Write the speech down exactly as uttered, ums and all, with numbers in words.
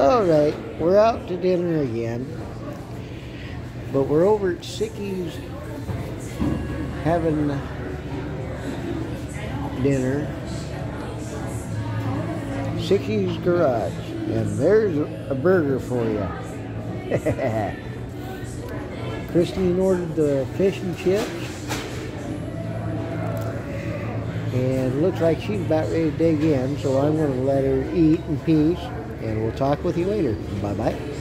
Alright, we're out to dinner again. But we're over at Sicky's having dinner. Sicky's Garage. And there's a burger for you. Christine ordered the fish and chips. And it looks like she's about ready to dig in, so I'm going to let her eat in peace. And we'll talk with you later. Bye-bye.